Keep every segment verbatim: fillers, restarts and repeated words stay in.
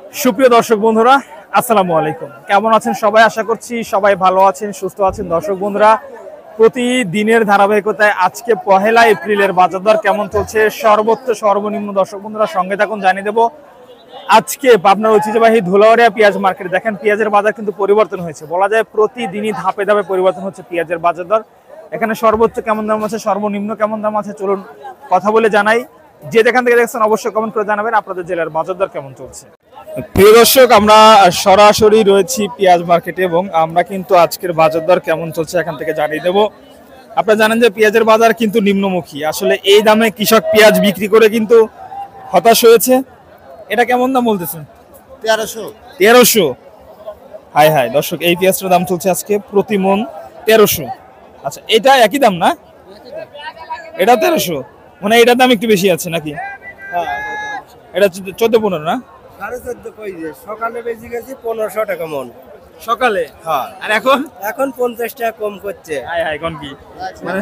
সুপ্রিয় দর্শক বন্ধুরা, আসসালামু আলাইকুম। কেমন আছেন সবাই? আশা করছি সবাই ভালো আছেন, সুস্থ আছেন। দর্শক বন্ধুরা, প্রতিদিনের ধারাবাহিকতায় আজকে পহেলা এপ্রিলের বাজার দর কেমন চলছে, সর্বোচ্চ সর্বনিম্ন, দর্শক বন্ধুরা সঙ্গে থাকুন, জানিয়ে দেবো। আজকে পাবনার ঐতিহ্যবাহী ধুলাউড়িয়া পেঁয়াজ মার্কেটে দেখেন পেঁয়াজের বাজার কিন্তু পরিবর্তন হয়েছে, বলা যায় প্রতিদিনই ধাপে ধাপে পরিবর্তন হচ্ছে পেঁয়াজের বাজার দর। এখানে সর্বোচ্চ কেমন দাম আছে, সর্বনিম্ন কেমন দাম আছে, চলুন কথা বলে জানাই। যে যেখান থেকে দেখছেন অবশ্যই কমেন্ট করে জানাবেন আপনাদের জেলার বাজার দর কেমন চলছে। প্রিয় দর্শক, আমরা সরাসরি রয়েছি পেঁয়াজ মার্কেটে এবং আমরা কিন্তু আজকের বাজার দর কেমন চলছে এখান থেকে জানিয়ে দেবো। আপনারা জানেন যে পেঁয়াজের বাজার কিন্তু নিম্নমুখী, আসলে এই দামে কৃষক পেঁয়াজ বিক্রি করে কিন্তু হতাশ হয়েছে। এটা কেমন দাম বলতেছেন? তেরোশো তেরোশো হাই হাই দর্শক, এই পেঁয়াজটার দাম চলছে আজকে প্রতি মন তেরোশো। আচ্ছা, এটা একই দাম না? এটা তেরোশো, মানে এটার দাম একটু বেশি আছে নাকি? এটা চোদ্দ পনেরো না? সাড়ে চোদ্দ কই যে সকালে বেশি গেছি পনেরোশো টাকা মন সকালে। হ্যাঁ, আর এখন এখন পঞ্চাশ টাকা কম করছে। হাই হাই কোন কি মানে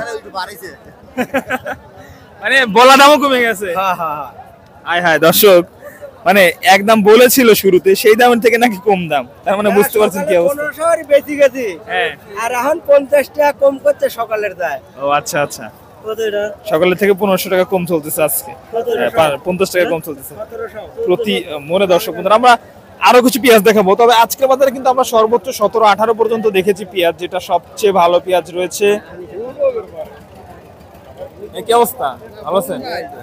মানে বলা দামও কমে গেছে। হ্যাঁ হ্যাঁ হ্যাঁ হাই হাই দর্শক, মানে একদম বলেছিল শুরুতে সেই দামের থেকে নাকি কম দাম, তার মানে বুঝতে পারছেন কি অবস্থা। পনেরোশো আর বেশি গেছি, হ্যাঁ, আর এখন পঞ্চাশ টাকা কম করছে সকালের দায়। ও আচ্ছা আচ্ছা, কত এটা? সকালের থেকে পনেরোশো টাকা কম চলতেছে আজকে, পঞ্চাশ টাকা কম চলতেছে প্রতি মনে। দর্শক বন্ধুরা, আমরা আরো কিছু পেঁয়াজ দেখাবো, তবে আজকের বাজারে কিন্তু আমরা সর্বোচ্চ সতেরো আঠারো পর্যন্ত দেখেছি পেঁয়াজ, যেটা সবচেয়ে ভালো পেঁয়াজ রয়েছে। কি অবস্থা, ভালো আছেন?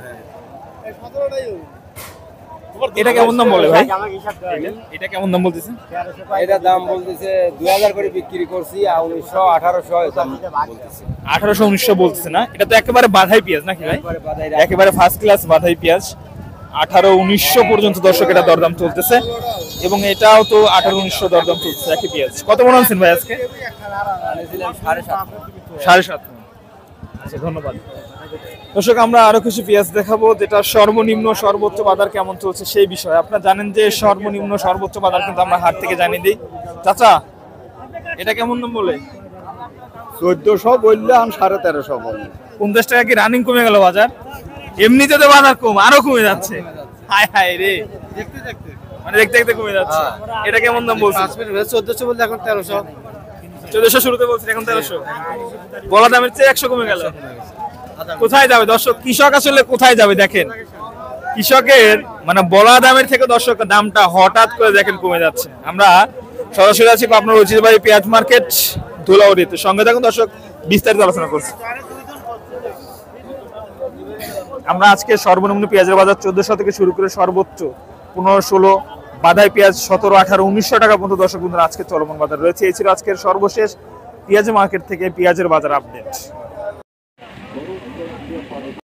এটা কেমন দাম বলে ভাই? এটা কেমন দাম বলতেছেন? এটা দাম বলতেছে দুই হাজার করে বিক্রি করছি, আর উনিশশো আঠারোশো বলতেছে। আঠারোশো উনিশশো বলতেছে না? এটা তো একেবারে বাধাই পেঁয়াজ নাকি ভাই? একেবারে ফার্স্ট ক্লাস বাধাই পেঁয়াজ। আঠারো উনিশশো পর্যন্ত দর্শক এটা দরদাম চলতেছে, এবং এটাও তো আঠারো উনিশশো দরদাম চলতেছে একই পেঁয়াজ। কত মনে আনছেন ভাই আজকে? সাড়ে সাত। আচ্ছা, ধন্যবাদ দর্শক। আমরা আরো কিছু পেঁয়াজ দেখাবো, যেটা সর্বনিম্ন সর্বোচ্চ বাজার কেমন চলছে সেই বিষয়ে। আপনারা জানেন যে সর্বনিম্ন সর্বোচ্চ বাজার কিন্তু আমরা হাট থেকে জানিয়ে দিই। চাচা, এটা কেমন দাম বলে? চোদ্দশো বললে আমি সাড়ে তেরোশো বললাম। পঞ্চাশ টাকা কি রানিং কমে গেল বাজার? এমনিতে তো বাজার কম, আরো কমে যাচ্ছে। হাই হাই রে, দেখতে দেখতে মানে দেখতে দেখতে কমে যাচ্ছে। এটা কেমন দাম বলছে? চোদ্দশো বলতে এখন তেরোশো। চোদ্দশো শুরুতে বলছেন, এখন তেরোশো। বলা দামের চেয়ে একশো কমে গেল। কোথায় যাবে দর্শক? কৃষক আসলে কোথায় যাবে দেখেন, কৃষকের মানে বলা দামের থেকে দর্শক দামটা হঠাৎ করে দেখেন কমে যাচ্ছে। আমরা সরাসরি আছি আপনার ঐতিহ্যবাহী পেঁয়াজ মার্কেট ধুলাউড়িতে, সঙ্গে থাকুন দর্শক, বিস্তারিত আলোচনা করছি। আমরা আজকে সর্বনিম্ন পেঁয়াজের বাজার চোদ্দশো থেকে শুরু করে সর্বোচ্চ পনেরো ষোলো, বাধাই পেঁয়াজ সতেরো আঠারো উনিশশো টাকা পর্যন্ত দর্শক বন্ধুরা আজকে চলমান বাজার রয়েছে। এই ছিল আজকের সর্বশেষ পেঁয়াজ মার্কেট থেকে পেঁয়াজের বাজার আপডেট।